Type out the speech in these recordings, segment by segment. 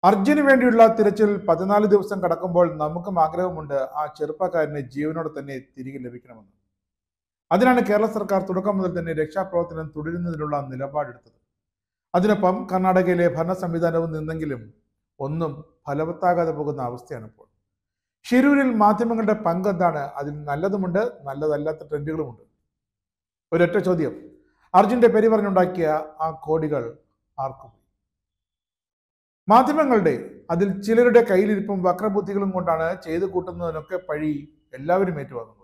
അർജുന് വേണ്ടിയുള്ള തിരച്ചിൽ 14 ദിവസം കടക്കുമ്പോൾ നമുക്കും ആഗ്രഹമുണ്ട് ആ ചെറുപ്പക്കാരനെ ജീവനോടെ തന്നെ തിരികെ ലഭിക്കണമെന്ന്. അതിനാണ് കേരള സർക്കാർ തുടക്കം മുതൽ തന്നെ രക്ഷാപ്രവർത്തനം തുടരുന്നതിനുള്ള നിലപാടെടുത്തത്. അതിനൊപ്പം കർണാടകയിലെ ഭരണ സംവിധാനവും നിന്നെങ്കിലും ഒന്നും ഫലവത്താകാതെ പോകുന്ന അവസ്ഥയാണ് ഇപ്പോൾ. ഷിരൂരിൽ മാധ്യമങ്ങളുടെ പങ്ക് എന്താണ്? അതിൽ നല്ലതുമുണ്ട്, നല്ലതല്ലാത്ത ട്രെൻഡുകളുമുണ്ട്. ഒരൊറ്റ ചോദ്യം: അർജുന്റെ പേര് പറഞ്ഞുണ്ടാക്കിയ ആ കോടികൾ ആർക്കും? മാധ്യമങ്ങളുടെ, അതിൽ ചിലരുടെ കയ്യിലിരിപ്പും വക്രബുദ്ധികളും കൊണ്ടാണ് ചെയ്തു കൂട്ടുന്നതിനൊക്കെ പഴി എല്ലാവരും ഏറ്റുവാങ്ങുന്നത്.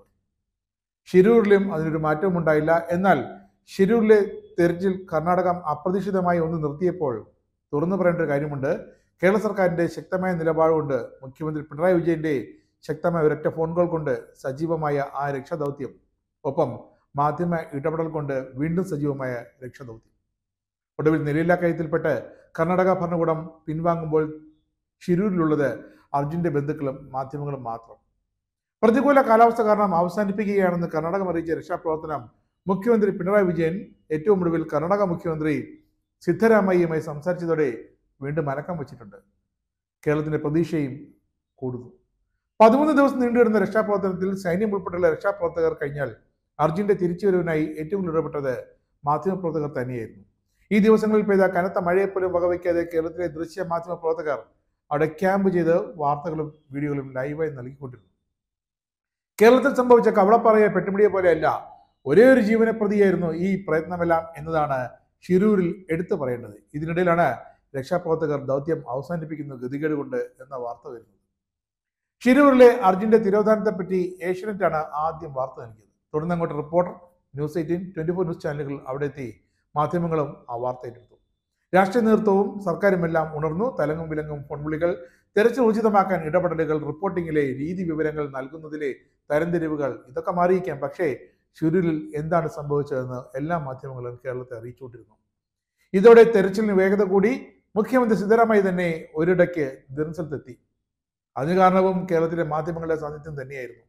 ഷിരൂരിലും അതിനൊരു മാറ്റവും ഉണ്ടായില്ല. എന്നാൽ ഷിരൂരിലെ തെരച്ചിൽ കർണാടകം അപ്രതീക്ഷിതമായി ഒന്ന് നിർത്തിയപ്പോൾ തുറന്നു പറയേണ്ട ഒരു കാര്യമുണ്ട്. കേരള സർക്കാരിന്റെ ശക്തമായ നിലപാടുകൊണ്ട്, മുഖ്യമന്ത്രി പിണറായി വിജയന്റെ ശക്തമായ ഒരൊറ്റ ഫോൺ കോൾ കൊണ്ട് സജീവമായ ആ രക്ഷാദൗത്യം, ഒപ്പം മാധ്യമ ഇടപെടൽ കൊണ്ട് വീണ്ടും സജീവമായ രക്ഷാദൗത്യം. ഒടുവിൽ നിലയില്ലാ കയത്തിൽപ്പെട്ട് കർണാടക ഭരണകൂടം പിൻവാങ്ങുമ്പോൾ ഷിരൂരിലുള്ളത് അർജുന്റെ ബന്ധുക്കളും മാധ്യമങ്ങളും മാത്രം. പ്രതികൂല കാലാവസ്ഥ കാരണം അവസാനിപ്പിക്കുകയാണെന്ന് കർണാടകം അറിയിച്ച രക്ഷാപ്രവർത്തനം മുഖ്യമന്ത്രി പിണറായി വിജയൻ ഏറ്റവും ഒടുവിൽ കർണാടക മുഖ്യമന്ത്രി സിദ്ധരാമയ്യയുമായി സംസാരിച്ചതോടെ വീണ്ടും അനക്കം വച്ചിട്ടുണ്ട്. കേരളത്തിന്റെ പ്രതീക്ഷയും കൂടുന്നു. 13 ദിവസം നീണ്ടുവരുന്ന രക്ഷാപ്രവർത്തനത്തിൽ സൈന്യം ഉൾപ്പെടെയുള്ള രക്ഷാപ്രവർത്തകർ കഴിഞ്ഞാൽ അർജുന്റെ തിരിച്ചുവരവിനായി ഏറ്റവും ഇടപെട്ടത് മാധ്യമപ്രവർത്തകർ തന്നെയായിരുന്നു. ഈ ദിവസങ്ങളിൽ പെയ്ത കനത്ത മഴയെപ്പോലും വകവയ്ക്കാതെ കേരളത്തിലെ ദൃശ്യ മാധ്യമ പ്രവർത്തകർ അവിടെ ക്യാമ്പ് ചെയ്ത് വാർത്തകളും വീഡിയോകളും ലൈവായി നൽകിക്കൊണ്ടിരുന്നു. കേരളത്തിൽ സംഭവിച്ച കവളപ്പാറയെ പെട്ടുപിടിയെ പോലെയല്ല, ഒരേ ഒരു ജീവനെ പ്രതിയായിരുന്നു ഈ പ്രയത്നമെല്ലാം എന്നതാണ് ഷിരൂരിൽ എടുത്തു പറയേണ്ടത്. ഇതിനിടയിലാണ് രക്ഷാപ്രവർത്തകർ ദൗത്യം അവസാനിപ്പിക്കുന്ന ഗതികേട് കൊണ്ട് എന്ന വാർത്ത വരുന്നത്. ഷിരൂരിലെ അർജുന്റെ തിരോധാനത്തെപ്പറ്റി ഏഷ്യനെറ്റാണ് ആദ്യം വാർത്ത നൽകിയത്. തുടർന്ന് അങ്ങോട്ട് റിപ്പോർട്ടർ, ന്യൂസ് 18, 24 ന്യൂസ് ചാനലുകൾ അവിടെ എത്തി മാധ്യമങ്ങളും ആ വാർത്ത ഏറ്റെടുത്തു. രാഷ്ട്രീയ നേതൃത്വവും സർക്കാരുമെല്ലാം ഉണർന്നു. തലങ്ങും വിലങ്ങും ഫോൺവിളികൾ, തെരച്ചിൽ ഉചിതമാക്കാൻ ഇടപെടലുകൾ, റിപ്പോർട്ടിങ്ങിലെ രീതി വിവരങ്ങൾ നൽകുന്നതിലെ തരംതിരിവുകൾ, ഇതൊക്കെ മാറിയിരിക്കാം. പക്ഷേ ഷിരൂരിൽ എന്താണ് സംഭവിച്ചതെന്ന് എല്ലാ മാധ്യമങ്ങളും കേരളത്തെ അറിയിച്ചുകൊണ്ടിരുന്നു. ഇതോടെ തെരച്ചിലിന് വേഗത കൂടി. മുഖ്യമന്ത്രി സിദ്ധരാമയ്യ തന്നെ ഒരിടയ്ക്ക് ദിർസലത്തെത്തി. അതിന് കാരണവും കേരളത്തിലെ മാധ്യമങ്ങളുടെ സാന്നിധ്യം തന്നെയായിരുന്നു.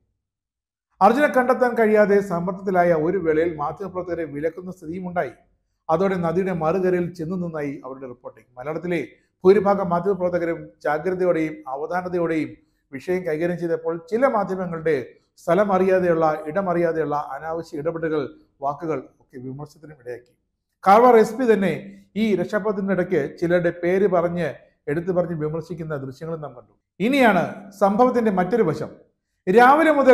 അർജുനെ കണ്ടെത്താൻ കഴിയാതെ സമ്മർദ്ദത്തിലായ ഒരു വേളയിൽ മാധ്യമപ്രവർത്തകരെ വിലക്കുന്ന സ്ഥിതിയും ഉണ്ടായി. അതോടെ നദിയുടെ മറുകരയിൽ ചെന്നു നിന്നായി അവരുടെ റിപ്പോർട്ടിംഗ്. മലയാളത്തിലെ ഭൂരിഭാഗം മാധ്യമപ്രവർത്തകരും ജാഗ്രതയോടെയും അവധാനതയോടെയും വിഷയം കൈകാര്യം ചെയ്തപ്പോൾ ചില മാധ്യമങ്ങളുടെ സ്ഥലം അറിയാതെയുള്ള, ഇടമറിയാതെയുള്ള അനാവശ്യ ഇടപെടലുകൾ, വാക്കുകൾ ഒക്കെ വിമർശനത്തിനും ഇടയാക്കി. കാർവാർ SP തന്നെ ഈ രക്ഷാപ്രവർത്തനത്തിനിടയ്ക്ക് ചിലരുടെ പേര് എടുത്തു പറഞ്ഞ് വിമർശിക്കുന്ന ദൃശ്യങ്ങളും നാം കണ്ടു. ഇനിയാണ് സംഭവത്തിന്റെ മറ്റൊരു വശം. രാവിലെ മുതൽ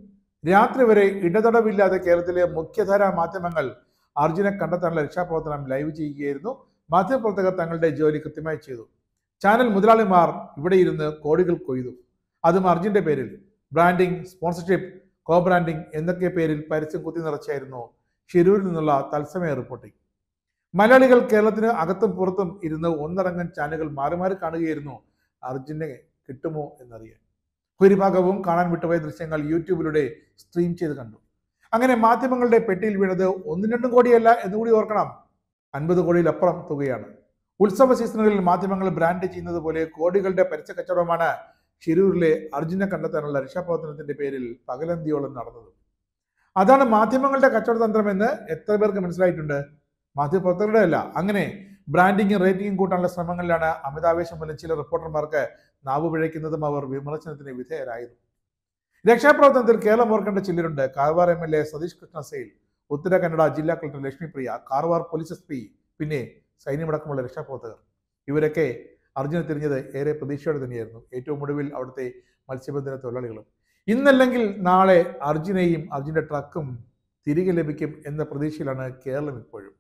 രാത്രി വരെ ഇടതടവില്ലാതെ കേരളത്തിലെ മുഖ്യധാരാ മാധ്യമങ്ങൾ അർജുനെ കണ്ടെത്താനുള്ള രക്ഷാപ്രവർത്തനം ലൈവ് ചെയ്യുകയായിരുന്നു. മാധ്യമപ്രവർത്തകർ തങ്ങളുടെ ജോലി കൃത്യമായി ചെയ്തു. ചാനൽ മുതലാളിമാർ ഇവിടെ ഇരുന്ന് കോടികൾ കൊയ്തു. അതും അർജുന്റെ പേരിൽ. ബ്രാൻഡിംഗ്, സ്പോൺസർഷിപ്പ്, കോ ബ്രാൻഡിംഗ് എന്നൊക്കെ പേരിൽ പരസ്യം കുത്തി നിറച്ചായിരുന്നു ഷിരൂരിൽ നിന്നുള്ള തത്സമയ റിപ്പോർട്ടിംഗ്. മലയാളികൾ കേരളത്തിന് അകത്തും പുറത്തും ഇരുന്ന് ഒന്നടങ്കം ചാനലുകൾ മാറി മാറി കാണുകയായിരുന്നു അർജുനെ കിട്ടുമോ എന്നറിയാൻ. ഭൂരിഭാഗവും കാണാൻ വിട്ടുപോയ ദൃശ്യങ്ങൾ യൂട്യൂബിലൂടെ സ്ട്രീം ചെയ്ത് കണ്ടു. അങ്ങനെ മാധ്യമങ്ങളുടെ പെട്ടിയിൽ വീണത് 1-2 കോടിയല്ല എന്നുകൂടി ഓർക്കണം, 50 കോടിയിലപ്പുറം തുകയാണ്. ഉത്സവ സീസണുകളിൽ മാധ്യമങ്ങൾ ബ്രാൻഡ് ചെയ്യുന്നത് പോലെ കോടികളുടെ പരസ്യ കച്ചവടമാണ് ഷിരൂരിലെ അർജുനെ കണ്ടെത്താനുള്ള രക്ഷാപ്രവർത്തനത്തിന്റെ പേരിൽ പകലന്തിയോളം നടന്നത്. അതാണ് മാധ്യമങ്ങളുടെ കച്ചവട തന്ത്രമെന്ന് എത്ര പേർക്ക് മനസ്സിലായിട്ടുണ്ട്? മാധ്യമപ്രവർത്തകരുടെ അല്ല. അങ്ങനെ ബ്രാൻഡിങ്ങും റേറ്റിംഗും കൂട്ടാനുള്ള ശ്രമങ്ങളിലാണ് അമിതാവേശം മൂലം ചില റിപ്പോർട്ടർമാർക്ക് നാവ് പിഴയ്ക്കുന്നതും അവർ വിമർശനത്തിന് വിധേയരായിരുന്നു. രക്ഷാപ്രവർത്തനത്തിൽ കേരളം ഓർക്കേണ്ട ചിലരുണ്ട്. കാർവാർ MLA സതീഷ് കൃഷ്ണ സെയിൽ, ഉത്തര കന്നഡ ജില്ലാ collector Lakshmipriya, Karwar police SP, പിന്നെ സൈന്യമടക്കമുള്ള രക്ഷാപ്രവർത്തകർ. ഇവരൊക്കെ അർജുനെ തിരിഞ്ഞത് ഏറെ പ്രതീക്ഷയോടെ തന്നെയായിരുന്നു. ഏറ്റവും ഒടുവിൽ അവിടുത്തെ മത്സ്യബന്ധന തൊഴിലാളികളും. ഇന്നല്ലെങ്കിൽ നാളെ അർജുനെയും അർജുന്റെ ട്രക്കും തിരികെ ലഭിക്കും എന്ന പ്രതീക്ഷയിലാണ് കേരളം ഇപ്പോഴും.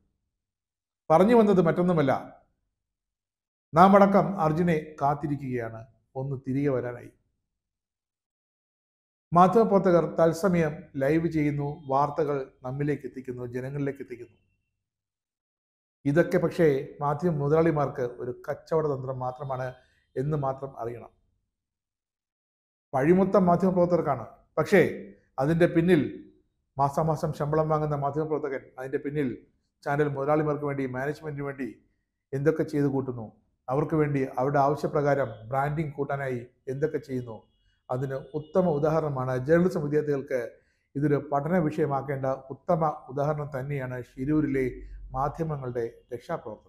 പറഞ്ഞു വന്നത് മറ്റൊന്നുമല്ല, നാം അടക്കം അർജുനെ കാത്തിരിക്കുകയാണ് ഒന്ന് തിരികെ വരാനായി. മാധ്യമപ്രവർത്തകർ തത്സമയം ലൈവ് ചെയ്യുന്നു, വാർത്തകൾ നമ്മിലേക്ക് എത്തിക്കുന്നു, ജനങ്ങളിലേക്ക് എത്തിക്കുന്നു. ഇതൊക്കെ പക്ഷേ മാധ്യമ മുതലാളിമാർക്ക് ഒരു കച്ചവട തന്ത്രം മാത്രമാണ് എന്ന് മാത്രം അറിയണം. പഴിമൊത്തം മാധ്യമപ്രവർത്തകർക്കാണ്. പക്ഷേ അതിൻ്റെ പിന്നിൽ മാസാമാസം ശമ്പളം വാങ്ങുന്ന മാധ്യമപ്രവർത്തകൻ, അതിൻ്റെ പിന്നിൽ ചാനൽ മുതലാളിമാർക്ക് വേണ്ടി, മാനേജ്മെന്റിന് വേണ്ടി എന്തൊക്കെ ചെയ്തു കൂട്ടുന്നു, അവർക്ക് വേണ്ടി അവരുടെ ആവശ്യപ്രകാരം ബ്രാൻഡിങ് കൂട്ടാനായി എന്തൊക്കെ ചെയ്യുന്നു, അതിന് ഉത്തമ ഉദാഹരണമാണ്. ജേർണലിസം വിദ്യാർത്ഥികൾക്ക് ഇതൊരു പഠന വിഷയമാക്കേണ്ട ഉത്തമ ഉദാഹരണം തന്നെയാണ് ഷിരൂരിലെ മാധ്യമങ്ങളുടെ രക്ഷാപ്രവർത്തനം.